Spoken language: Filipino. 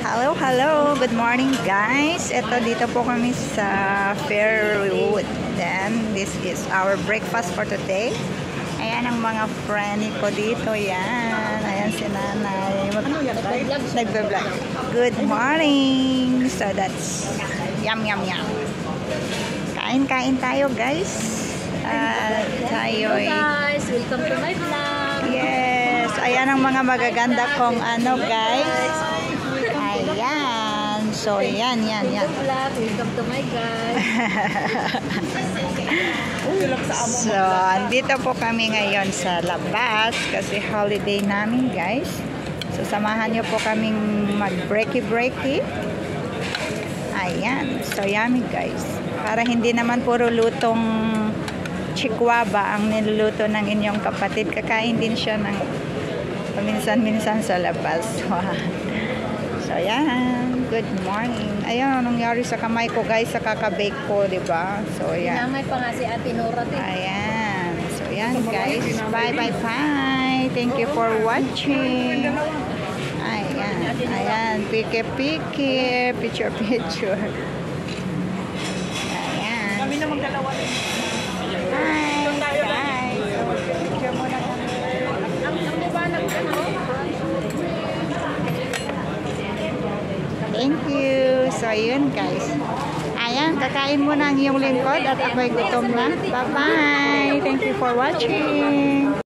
Hello, hello. Good morning, guys. Ito, dito po kami sa Fairwood. Then, this is our breakfast for today. Ayan ang mga friend ko dito. Yan. Ayan si nanay. Nagbe-vlog. Good morning. So, that's yum, yum, yum. Kain-kain tayo, guys. Hello guys, welcome to my vlog. Yes. Ayan ang mga magaganda kong ano, guys. Ayan. So, yan. Welcome to my guys. So, andito po kami ngayon sa labas kasi holiday namin, guys. So, samahan nyo po kaming mag-breaky-breaky. Ayan. So, yummy, guys. Para hindi naman puro lutong chikwaba ang niluluto ng inyong kapatid. Kakain din siya ng paminsan-minsan sa labas. So, yan. Good morning. Ayan, anong nangyari sa kamay ko, guys, sa kakabake ko, diba? So, yan. Namay pa nga si Ate Nora. Ayan. So, yan, guys. Bye. Thank you for watching. Ayan. Pike-pike. Picture. Ayan. Kami naman dalawa. Hi, guys. Picture muna kami. Ang liwanag ka, no? Thank you. So, yun, guys. Ayan, kakain muna ang iyong lingkod at ako'y gutom na. Bye-bye. Thank you for watching.